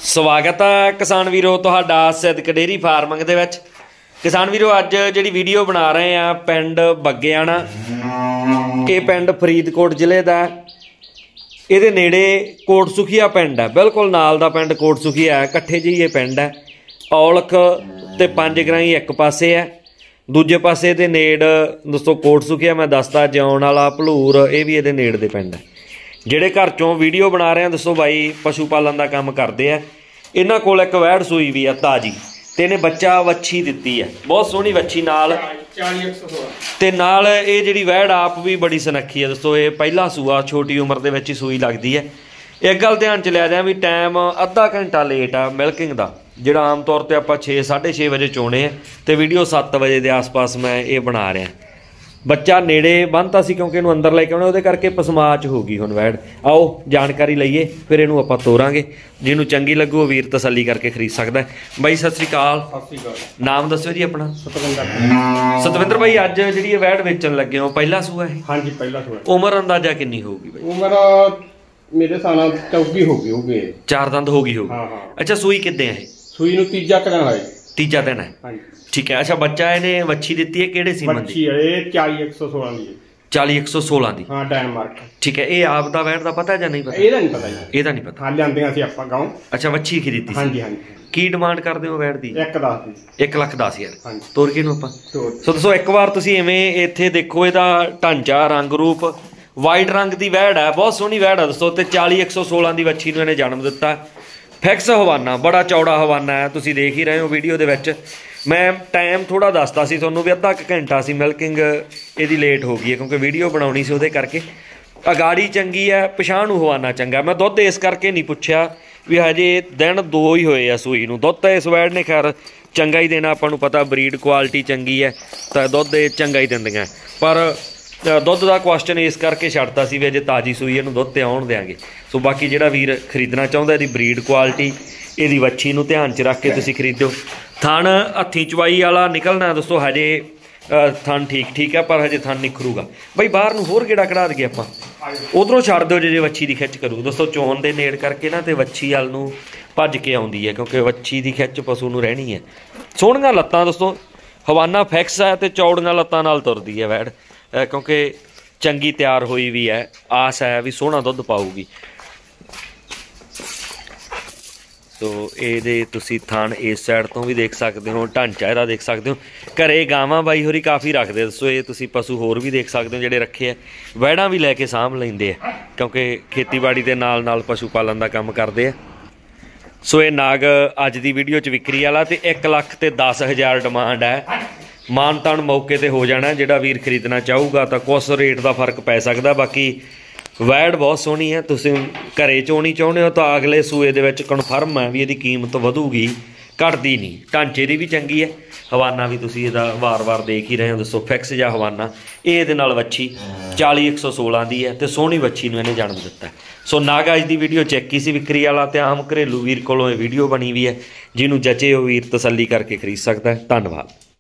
ਸਵਾਗਤ ਹੈ ਕਿਸਾਨ ਵੀਰੋ ਤੁਹਾਡਾ ਸਿੱਧਕ ਡੇਅਰੀ ਫਾਰਮਿੰਗ ਦੇ ਵਿੱਚ। ਕਿਸਾਨ ਵੀਰੋ ਅੱਜ ਜਿਹੜੀ ਵੀਡੀਓ ਬਣਾ ਰਹੇ ਆ ਪਿੰਡ ਬੱਗਿਆਣਾ, ਇਹ ਪਿੰਡ ਫਰੀਦਕੋਟ ਜ਼ਿਲ੍ਹੇ ਦਾ। ਇਹਦੇ ਨੇੜੇ ਕੋਟਸੁਖੀਆ ਪਿੰਡ ਹੈ, ਬਿਲਕੁਲ ਨਾਲ ਦਾ ਪਿੰਡ ਕੋਟਸੁਖੀਆ ਹੈ। ਇਕੱਠੇ ਜਿਹੀ ਇਹ ਪਿੰਡ ਹੈ। ਔਲਖ ਤੇ ਪੰਜ ਗਰਾਈ ਇੱਕ ਪਾਸੇ ਹੈ, ਦੂਜੇ ਪਾਸੇ ਦੇ ਨੇੜ ਦੋਸਤੋ ਕੋਟਸੁਖੀਆ ਮੈਂ ਦੱਸਦਾ, ਜਿਉਣ ਵਾਲਾ ਭਲੂਰ ਇਹ ਵੀ ਇਹਦੇ ਨੇੜ ਦੇ ਪਿੰਡ ਹੈ। ਜਿਹੜੇ ਘਰ ਚੋਂ ਵੀਡੀਓ ਬਣਾ ਰਹੇ ਆ ਦੱਸੋ ਬਾਈ ਪਸ਼ੂ ਪਾਲਣ ਦਾ ਕੰਮ ਕਰਦੇ ਆ। ਇਹਨਾਂ ਕੋਲ ਇੱਕ ਵੈੜ ਸੂਈ ਵੀ ਆ ਤਾਜੀ, ਤੇ ਇਹਨੇ ਬੱਚਾ ਵੱਛੀ ਦਿੱਤੀ ਹੈ, ਬਹੁਤ ਸੋਹਣੀ ਵੱਛੀ ਨਾਲ 40-116 ਤੇ ਨਾਲ ਇਹ ਜਿਹੜੀ ਵੈੜ ਆਪ ਵੀ ਬੜੀ ਸੁਨੱਖੀ ਹੈ ਦੋਸਤੋ। ਇਹ ਪਹਿਲਾ ਸੂਆ ਛੋਟੀ ਉਮਰ ਦੇ ਵਿੱਚ ਹੀ ਸੂਈ ਲੱਗਦੀ ਹੈ। ਇੱਕ ਗੱਲ ਧਿਆਨ ਚ ਲਿਆ ਜਾ ਵੀ ਟਾਈਮ ਅੱਧਾ ਘੰਟਾ ਲੇਟ ਆ ਮਿਲਕਿੰਗ ਦਾ, ਜਿਹੜਾ ਆਮ ਤੌਰ ਤੇ ਆਪਾਂ 6-6:30 ਵਜੇ ਚੋਣੇ ਆ ਤੇ ਵੀਡੀਓ 7 ਵਜੇ ਦੇ ਆਸ-ਪਾਸ ਮੈਂ ਇਹ ਬਣਾ ਰਿਹਾ। ਬੱਚਾ ਨੇੜੇ ਬੰਨ੍ਹਤਾ ਸੀ ਕਿਉਂਕਿ ਇਹਨੂੰ ਅੰਦਰ ਲੈ ਕੇ ਆਉਣਾ, ਉਹਦੇ ਕਰਕੇ ਪਸਮਾਚ ਹੋ ਗਈ ਹੁਣ ਵੈੜ। ਆਓ ਜਾਣਕਾਰੀ ਲਈਏ, ਫਿਰ ਇਹਨੂੰ ਆਪਾਂ ਤੋਰਾਂਗੇ। ਜਿਹਨੂੰ ਚੰਗੀ ਲੱਗੂ ਉਹ ਵੀਰ ਤਸੱਲੀ ਕਰਕੇ ਖਰੀਦ ਸਕਦਾ। ਬਾਈ ਸਤਿ ਸ੍ਰੀ ਅਕਾਲ। ਸਤਿ ਸ਼੍ਰੀ ਅਕਾਲ। ਨਾਮ ਦੱਸਿਓ ਜੀ ਆਪਣਾ। ਸਤਵਿੰਦਰ ਬਾਈ ਅੱਜ ਜਿਹੜੀ ਇਹ ਵੈੜ ਵੇਚਣ ਲੱਗੇ ਹੋ ਪਹਿਲਾ ਸੂਆ ਇਹ? ਹਾਂਜੀ ਪਹਿਲਾ ਸੂਆ। ਉਮਰ ਅੰਦਾਜ਼ਾ ਕਿੰਨੀ ਹੋਊਗੀ ਬਾਈ? ਉਮਰ ਮੇਰੇ ਹਿਸਾਬ ਨਾਲ 24 ਹੋ ਗਈ। 4 ਦੰਦ ਹੋ ਗਈ ਹਾਂ। ਅੱਛਾ ਸੂਈ ਕਿੱਦੇ ਹੈ? ਸੂਈ ਨੂੰ ਤੀਜਾ ਦਿਨ ਹੈ। ਤੀਜਾ ਦਿਨ ਹੈ, ਹਾਂਜੀ ਠੀਕ ਹੈ। ਅੱਛਾ ਬੱਚਾ ਇਹਨੇ ਵੱਛੀ ਦਿੱਤੀ ਹੈ ਕਿਹੜੇ ਸੀਮਨ ਦੀ? ਵੱਛੀ ਹੈ ਇਹ 40-116 ਦੀ। 40-116 ਦੀ, ਹਾਂ ਡੈਨਮਾਰਕ। ਠੀਕ ਹੈ। ਇਹ ਆਪ ਦਾ ਵੈੜ ਦਾ ਪਤਾ ਜਾਂ ਨਹੀਂ ਪਤਾ? ਇਹਦਾ ਨਹੀਂ ਪਤਾ ਜੀ। ਇਹਦਾ ਨਹੀਂ ਪਤਾ। ਹਾਂ ਲਿਆਂਦੀਆਂ ਸੀ ਆਪਾਂ ਗਾਉਂ। ਅੱਛਾ ਵੱਛੀ ਖਰੀਦੀ ਸੀ। ਹਾਂਜੀ ਹਾਂਜੀ। ਕੀ ਡਿਮਾਂਡ ਕਰਦੇ ਹੋ ਵੈੜ ਦੀ? 1,10 ਦੀ। 1,10,000। ਹਾਂਜੀ ਤੋਰ ਕੇ ਨੂੰ ਆਪਾਂ ਸੋ ਦੱਸੋ ਇੱਕ ਵਾਰ ਤੁਸੀਂ ਐਵੇਂ ਇੱਥੇ ਦੇਖੋ, ਇਹਦਾ ਢਾਂਚਾ ਰੰਗ ਰੂਪ ਵਾਈਟ ਰੰਗ ਦੀ ਵੈੜ ਹੈ, ਬਹੁਤ ਸੋਹਣੀ ਵੈੜ ਹੈ ਦੋਸਤੋ। ਤੇ 40-116 ਦੀ ਵੱਛੀ ਨੂੰ ਇਹਨੇ ਜਨਮ ਦਿੱਤਾ। ਫਿਕਸ ਹਵਾਨਾ, ਬੜਾ ਚੌੜਾ ਹਵਾਨਾ ਹੈ, ਤੁਸੀਂ ਦੇਖ ਹੀ ਰਹੇ ਹੋ ਵੀਡੀਓ ਦੇ ਵਿੱਚ। ਮੈਂ ਟਾਈਮ ਥੋੜਾ ਦੱਸਦਾ ਸੀ ਤੁਹਾਨੂੰ ਵੀ ਅੱਧਾ ਕੁ ਘੰਟਾ ਸੀ, ਮਿਲਕਿੰਗ ਇਹਦੀ ਲੇਟ ਹੋ ਗਈ ਹੈ ਕਿਉਂਕਿ ਵੀਡੀਓ ਬਣਾਉਣੀ ਸੀ ਉਹਦੇ ਕਰਕੇ। ਅਗਾੜੀ ਚੰਗੀ ਹੈ, ਪਛਾਣ ਨੂੰ ਹਵਾਨਾ ਚੰਗਾ। ਮੈਂ ਦੁੱਧ ਇਸ ਕਰਕੇ ਨਹੀਂ ਪੁੱਛਿਆ ਵੀ ਹਜੇ ਦਿਨ 2 ਹੀ ਹੋਏ ਆ ਸੂਈ ਨੂੰ। ਦੁੱਧ ਤਾਂ ਇਸ ਵੈੜ ਨੇ ਖੈਰ ਚੰਗਾ ਹੀ ਦੇਣਾ, ਆਪਾਂ ਨੂੰ ਪਤਾ ਬਰੀਡ ਕੁਆਲਿਟੀ ਚੰਗੀ ਹੈ ਤਾਂ ਦੁੱਧ ਇਹ ਚੰਗਾ ਹੀ ਦਿੰਦੀਆਂ। ਪਰ ਦੁੱਧ ਦਾ ਕੁਐਸਚਨ ਇਸ ਕਰਕੇ ਛੱਡਤਾ ਸੀ ਵੀ ਅਜੇ ਤਾਜ਼ੀ ਸੂਈ ਇਹਨੂੰ ਦੁੱਧ ਤੇ ਆਉਣ ਦਿਆਂਗੇ। ਸੋ ਬਾਕੀ ਜਿਹੜਾ ਵੀਰ ਖਰੀਦਣਾ ਚਾਹੁੰਦਾ ਇਹਦੀ ਬਰੀਡ ਕੁਆਲਿਟੀ, ਇਹਦੀ ਵੱਛੀ ਨੂੰ ਧਿਆਨ 'ਚ ਰੱਖ ਕੇ ਤੁਸੀਂ ਖਰੀਦੋ। ਥਣ ਹੱਥੀਂ ਚਵਾਈ ਵਾਲਾ ਨਿਕਲਣਾ ਦੋਸਤੋ, ਹਜੇ ਥਣ ਠੀਕ ਹੈ ਪਰ ਹਜੇ ਥਣ ਨਿਖਰੂਗਾ। ਬਈ ਬਾਹਰ ਨੂੰ ਹੋਰ ਕਿਹੜਾ ਕਢਾ ਦਈਏ ਆਪਾਂ, ਉਧਰੋਂ ਛੱਡ ਦਿਓ ਜੇ ਵੱਛੀ ਦੀ ਖਿੱਚ ਕਰੂ ਦੋਸਤੋ। ਚੋਣ ਦੇ ਨੇੜ ਕਰਕੇ ਨਾ ਤੇ ਵੱਛੀ ਵੱਲ ਨੂੰ ਭੱਜ ਕੇ ਆਉਂਦੀ ਹੈ ਕਿਉਂਕਿ ਵੱਛੀ ਦੀ ਖਿੱਚ ਪਸ਼ੂ ਨੂੰ ਰਹਿਣੀ ਹੈ। ਸੋਹਣੀਆਂ ਲੱਤਾਂ ਦੋਸਤੋ, ਹਵਾਨਾ ਫਿਕਸ ਹੈ ਤੇ ਚੌੜੀਆਂ ਲੱਤਾਂ ਨਾਲ ਤੁਰਦੀ ਹੈ ਵੈੜ ਕਿਉਂਕਿ ਚੰਗੀ ਤਿਆਰ ਹੋਈ ਵੀ ਹੈ। ਆਸ ਹੈ ਵੀ ਸੋਹਣਾ ਦੁੱਧ ਪਾਊਗੀ। ਸੋ ਇਹਦੇ ਤੁਸੀਂ ਥਣ ਇਸ ਸਾਈਡ ਤੋਂ ਵੀ ਦੇਖ ਸਕਦੇ ਹੋ, ਢਾਂਚਾ ਇਹਦਾ ਦੇਖ ਸਕਦੇ ਹੋ। ਘਰੇ ਗਾਵਾਂ ਬਾਈ ਹੋਰੀ ਕਾਫੀ ਰੱਖਦੇ, ਦੱਸੋ ਇਹ ਤੁਸੀਂ ਪਸ਼ੂ ਹੋਰ ਵੀ ਦੇਖ ਸਕਦੇ ਹੋ ਜਿਹੜੇ ਰੱਖੇ ਆ। ਵੈੜਾਂ ਵੀ ਲੈ ਕੇ ਸਾਂਭ ਲੈਂਦੇ ਆ ਕਿਉਂਕਿ ਖੇਤੀਬਾੜੀ ਦੇ ਨਾਲ ਪਸ਼ੂ ਪਾਲਣ ਦਾ ਕੰਮ ਕਰਦੇ ਆ। ਸੋ ਇਹ ਨਾਗ ਅੱਜ ਦੀ ਵੀਡੀਓ 'ਚ ਵਿਕਰੀ ਵਾਲਾ ਤੇ 1,10,000 ਡਿਮਾਂਡ ਹੈ। ਮਾਨ ਤਾਨ ਮੌਕੇ ਤੇ ਹੋ ਜਾਣਾ, ਜਿਹੜਾ ਵੀਰ ਖਰੀਦਣਾ ਚਾਹੂਗਾ ਤਾਂ ਕੁਛ ਰੇਟ ਦਾ ਫਰਕ ਪੈ ਸਕਦਾ। ਬਾਕੀ ਵੈੜ ਬਹੁਤ ਸੋਹਣੀ ਹੈ, ਤੁਸੀਂ ਘਰੇ ਚੋਣੀ ਚਾਹੁੰਦੇ ਹੋ ਤਾਂ ਅਗਲੇ ਸੂਏ ਦੇ ਵਿੱਚ ਕਨਫਰਮ ਹੈ ਵੀ ਇਹਦੀ ਕੀਮਤ ਵਧੂਗੀ, ਘਟਦੀ ਨਹੀਂ। ਢਾਂਚੇ ਦੀ ਵੀ ਚੰਗੀ ਹੈ, ਹਵਾਨਾ ਵੀ ਤੁਸੀਂ ਇਹਦਾ ਵਾਰ-ਵਾਰ ਦੇਖ ਹੀ ਰਹੇ ਹੋ ਦੱਸੋ, ਫਿਕਸ ਜਾਂ ਹਵਾਨਾ। ਇਹ ਇਹਦੇ ਨਾਲ ਵੱਛੀ 40-116 ਦੀ ਹੈ ਤੇ ਸੋਹਣੀ ਵੱਛੀ ਨੂੰ ਇਹਨੇ ਜਨਮ ਦਿੱਤਾ। ਸੋ ਨਾਗ ਅੱਜ ਦੀ ਵੀਡੀਓ ਚੈੱਕ ਕੀ ਸੀ ਵਿਕਰੀ ਵਾਲਾ, ਤੇ ਆਮ ਘਰੇਲੂ ਵੀਰ ਕੋਲੋਂ ਇਹ ਵੀਡੀਓ ਬਣੀ ਵੀ ਹੈ। ਜਿਹਨੂੰ ਜਚੇ ਉਹ ਵੀਰ ਤਸੱਲੀ ਕਰਕੇ ਖਰੀਦ ਸਕਦਾ ਹੈ। ਧੰਨਵਾਦ।